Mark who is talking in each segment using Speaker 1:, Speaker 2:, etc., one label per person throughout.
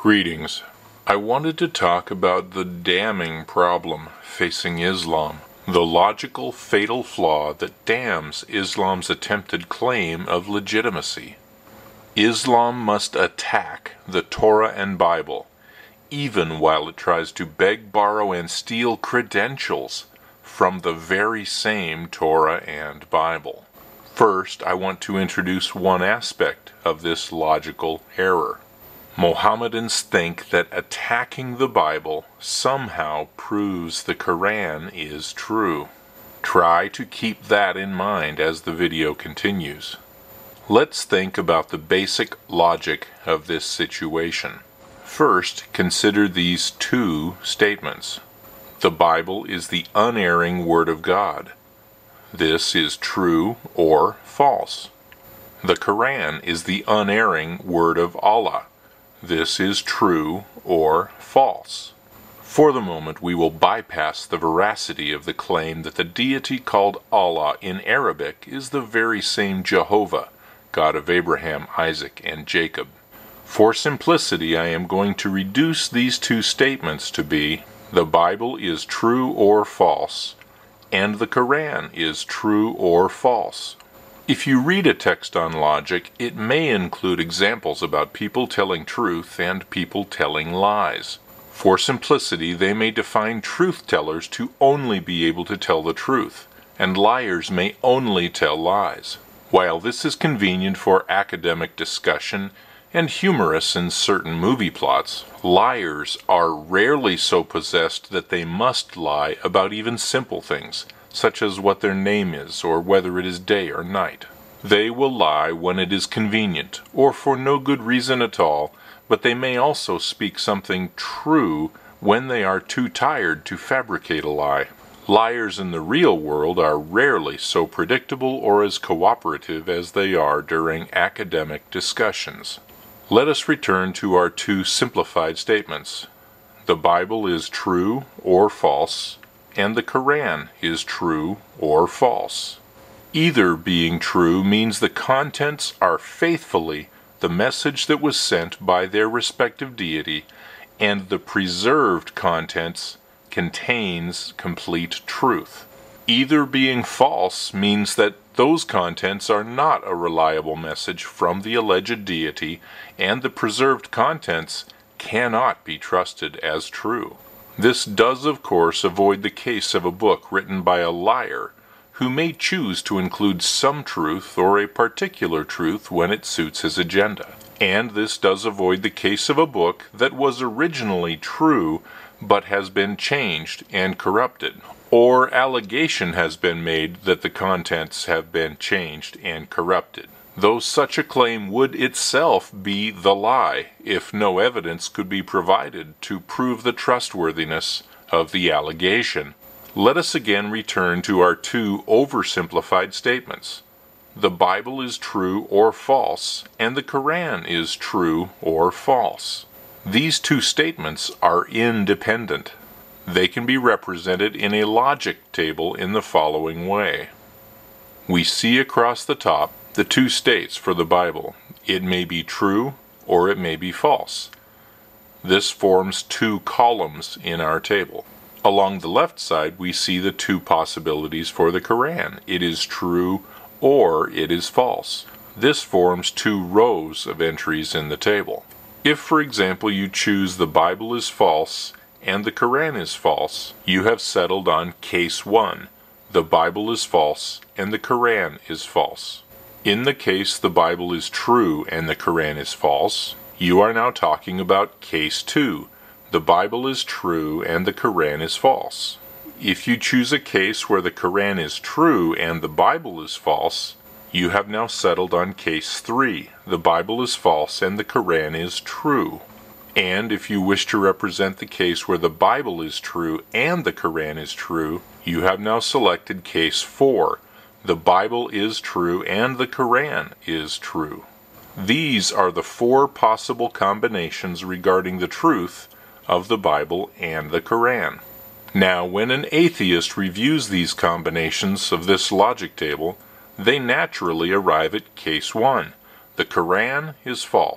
Speaker 1: Greetings. I wanted to talk about the damning problem facing Islam, the logical fatal flaw that damns Islam's attempted claim of legitimacy. Islam must attack the Torah and Bible, even while it tries to beg, borrow, and steal credentials from the very same Torah and Bible. First, I want to introduce one aspect of this logical error. Mohammedans think that attacking the Bible somehow proves the Quran is true. Try to keep that in mind as the video continues. Let's think about the basic logic of this situation. First, consider these two statements. The Bible is the unerring Word of God. This is true or false. The Quran is the unerring Word of Allah. This is true or false. For the moment, we will bypass the veracity of the claim that the deity called Allah in Arabic is the very same Jehovah, God of Abraham, Isaac, and Jacob. For simplicity, I am going to reduce these two statements to be, the Bible is true or false, and the Quran is true or false. If you read a text on logic, it may include examples about people telling truth and people telling lies. For simplicity, they may define truth-tellers to only be able to tell the truth, and liars may only tell lies. While this is convenient for academic discussion and humorous in certain movie plots, liars are rarely so possessed that they must lie about even simple things, such as what their name is or whether it is day or night. They will lie when it is convenient, or for no good reason at all, but they may also speak something true when they are too tired to fabricate a lie. Liars in the real world are rarely so predictable or as cooperative as they are during academic discussions. Let us return to our two simplified statements. The Bible is true or false, and the Quran is true or false. Either being true means the contents are faithfully the message that was sent by their respective deity, and the preserved contents contains complete truth. Either being false means that those contents are not a reliable message from the alleged deity, and the preserved contents cannot be trusted as true. This does, of course, avoid the case of a book written by a liar who may choose to include some truth or a particular truth when it suits his agenda. And this does avoid the case of a book that was originally true but has been changed and corrupted, or allegation has been made that the contents have been changed and corrupted, though such a claim would itself be the lie if no evidence could be provided to prove the trustworthiness of the allegation. Let us again return to our two oversimplified statements. The Bible is true or false, and the Quran is true or false. These two statements are independent. They can be represented in a logic table in the following way. We see across the top the two states for the Bible. It may be true or it may be false. This forms two columns in our table. Along the left side, we see the two possibilities for the Quran. It is true or it is false. This forms two rows of entries in the table. If, for example, you choose the Bible is false and the Quran is false, you have settled on case 1. The Bible is false and the Quran is false. In the case the Bible is true and the Quran is false, you are now talking about case 2. The Bible is true and the Quran is false. If you choose a case where the Quran is true and the Bible is false, you have now settled on case 3. The Bible is false and the Quran is true. And if you wish to represent the case where the Bible is true and the Quran is true, you have now selected case 4. The Bible is true and the Quran is true. These are the 4 possible combinations regarding the truth of the Bible and the Quran. Now, when an atheist reviews these combinations of this logic table, they naturally arrive at case 1. The Quran is false,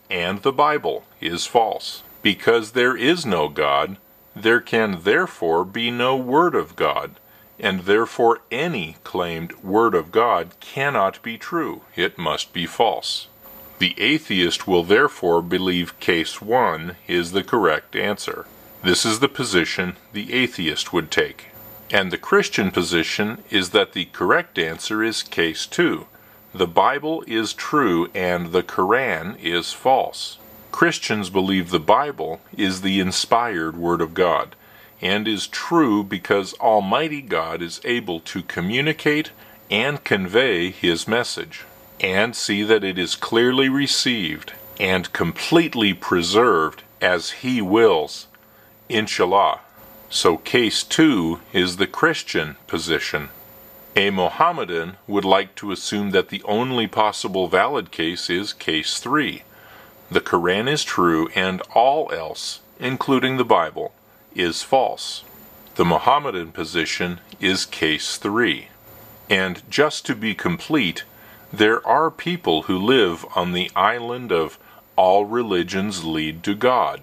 Speaker 1: and the Bible is false. Because there is no God, there can therefore be no Word of God, and therefore any claimed Word of God cannot be true. It must be false. The atheist will therefore believe case 1 is the correct answer. This is the position the atheist would take. And the Christian position is that the correct answer is case 2. The Bible is true and the Quran is false. Christians believe the Bible is the inspired Word of God, and is true because Almighty God is able to communicate and convey His message, and see that it is clearly received and completely preserved as He wills, inshallah. So case 2 is the Christian position. A Mohammedan would like to assume that the only possible valid case is case 3. The Quran is true and all else, including the Bible, is false. The Mohammedan position is case 3. And just to be complete, there are people who live on the island of all religions lead to God.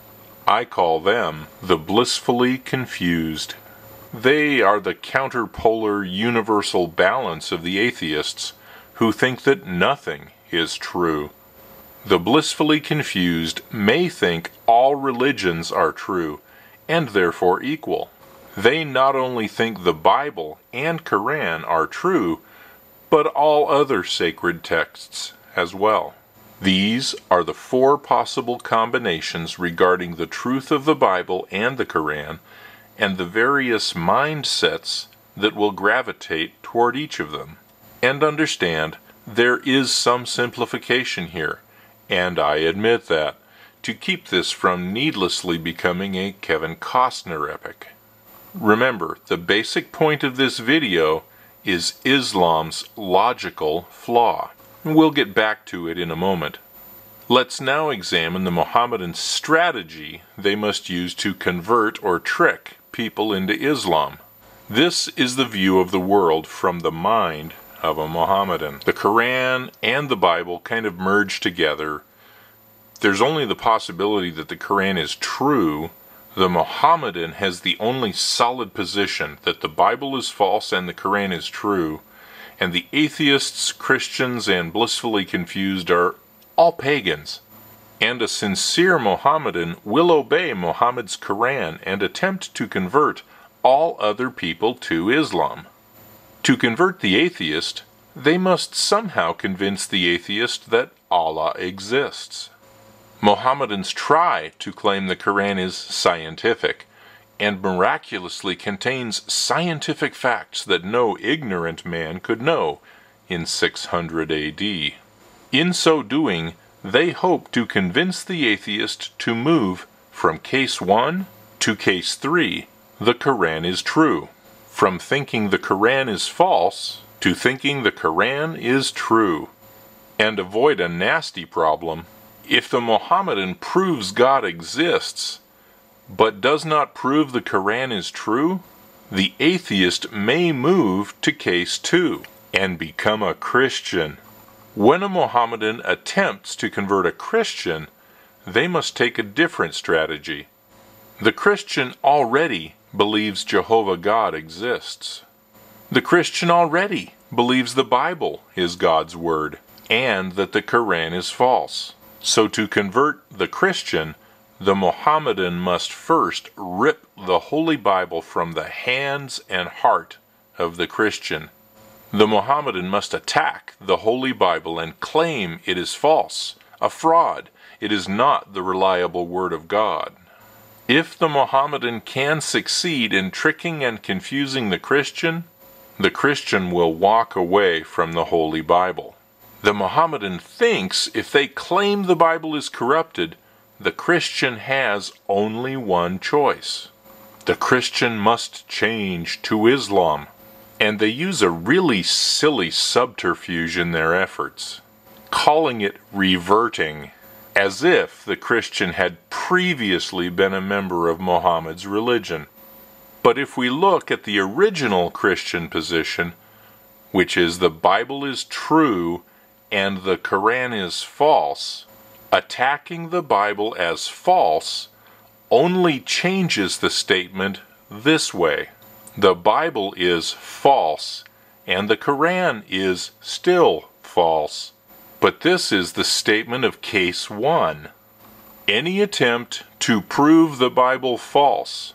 Speaker 1: I call them the blissfully confused. They are the counterpolar universal balance of the atheists who think that nothing is true. The blissfully confused may think all religions are true, and therefore equal. They not only think the Bible and Quran are true, but all other sacred texts as well. These are the 4 possible combinations regarding the truth of the Bible and the Quran, and the various mindsets that will gravitate toward each of them. And understand, there is some simplification here, and I admit that, to keep this from needlessly becoming a Kevin Costner epic. Remember, the basic point of this video is Islam's logical flaw. We'll get back to it in a moment. Let's now examine the Mohammedan strategy they must use to convert or trick people into Islam. This is the view of the world from the mind of a Mohammedan. The Quran and the Bible kind of merge together. There's only the possibility that the Quran is true. The Mohammedan has the only solid position that the Bible is false and the Quran is true, and the atheists, Christians, and blissfully confused are all pagans. And a sincere Mohammedan will obey Muhammad's Quran and attempt to convert all other people to Islam. To convert the atheist, they must somehow convince the atheist that Allah exists. Mohammedans try to claim the Quran is scientific, and miraculously contains scientific facts that no ignorant man could know in 600 AD. In so doing, they hope to convince the atheist to move from case 1 to case 3, the Quran is true. From thinking the Quran is false to thinking the Quran is true. And avoid a nasty problem. If the Mohammedan proves God exists, but does not prove the Quran is true, the atheist may move to case 2 and become a Christian. When a Mohammedan attempts to convert a Christian, they must take a different strategy. The Christian already believes Jehovah God exists. The Christian already believes the Bible is God's Word, and that the Quran is false. So to convert the Christian, the Mohammedan must first rip the Holy Bible from the hands and heart of the Christian. The Mohammedan must attack the Holy Bible and claim it is false, a fraud. It is not the reliable Word of God. If the Mohammedan can succeed in tricking and confusing the Christian will walk away from the Holy Bible. The Mohammedan thinks if they claim the Bible is corrupted, the Christian has only one choice. The Christian must change to Islam. And they use a really silly subterfuge in their efforts, calling it reverting, as if the Christian had previously been a member of Muhammad's religion. But if we look at the original Christian position, which is the Bible is true and the Quran is false, Attacking the Bible as false only changes the statement this way: the Bible is false, and the Quran is still false. But this is the statement of case 1. Any attempt to prove the Bible false,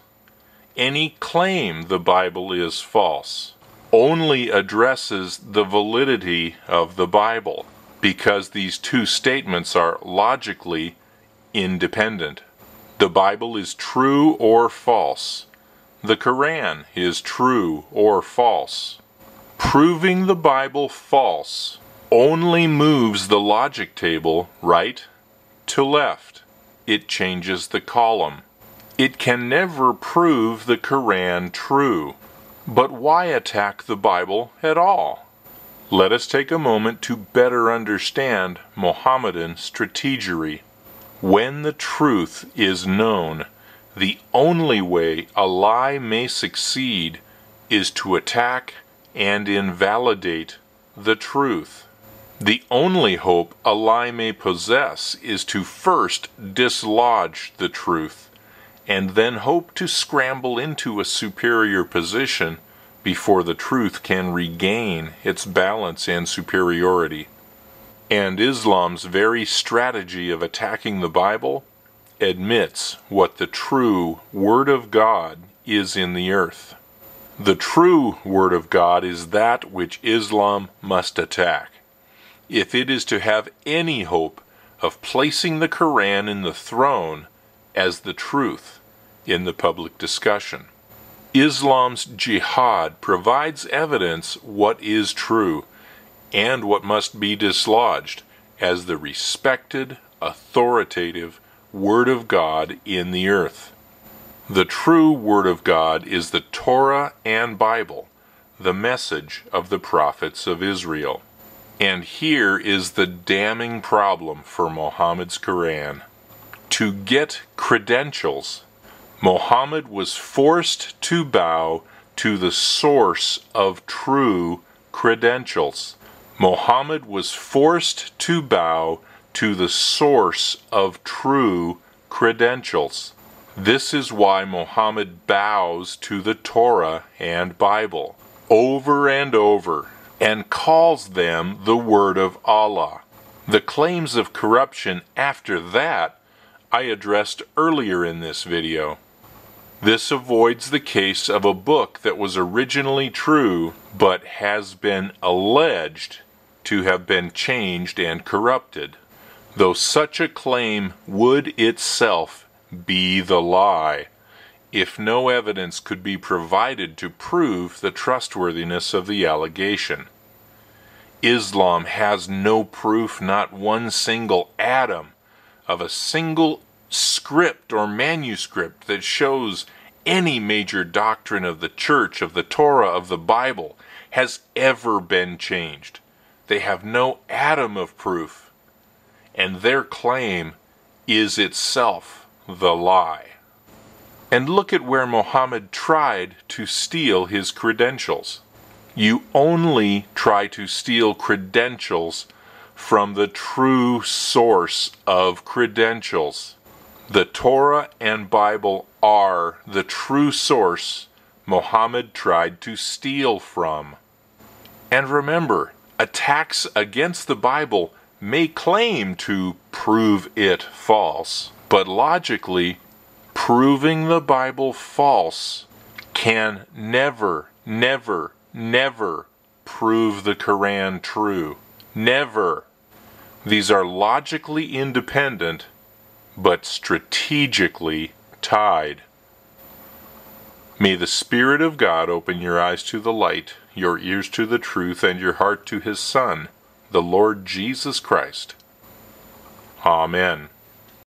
Speaker 1: any claim the Bible is false, only addresses the validity of the Bible, because these two statements are logically independent. The Bible is true or false. The Quran is true or false. Proving the Bible false only moves the logic table right to left. It changes the column. It can never prove the Quran true. But why attack the Bible at all? Let us take a moment to better understand Mohammedan strategery. When the truth is known, the only way a lie may succeed is to attack and invalidate the truth. The only hope a lie may possess is to first dislodge the truth, and then hope to scramble into a superior position before the truth can regain its balance and superiority. And Islam's very strategy of attacking the Bible admits what the true Word of God is in the earth. The true Word of God is that which Islam must attack, if it is to have any hope of placing the Quran in the throne as the truth in the public discussion. Islam's jihad provides evidence what is true and what must be dislodged as the respected, authoritative Word of God in the earth. The true Word of God is the Torah and Bible, the message of the prophets of Israel. And here is the damning problem for Muhammad's Quran. To get credentials, Muhammad was forced to bow to the source of true credentials. Muhammad was forced to bow to the source of true credentials. This is why Muhammad bows to the Torah and Bible over and over and calls them the Word of Allah. The claims of corruption after that I addressed earlier in this video. This avoids the case of a book that was originally true but has been alleged to have been changed and corrupted, though such a claim would itself be the lie, if no evidence could be provided to prove the trustworthiness of the allegation. Islam has no proof, not one single atom, of a single script or manuscript that shows any major doctrine of the Church, of the Torah, of the Bible, has ever been changed. They have no atom of proof, and their claim is itself the lie. And look at where Muhammad tried to steal his credentials. You only try to steal credentials from the true source of credentials. The Torah and Bible are the true source Muhammad tried to steal from. And remember, attacks against the Bible may claim to prove it false, but logically, proving the Bible false can never, never, never prove the Quran true. Never. These are logically independent, but strategically tied. May the Spirit of God open your eyes to the light, your ears to the truth, and your heart to His Son, the Lord Jesus Christ. Amen.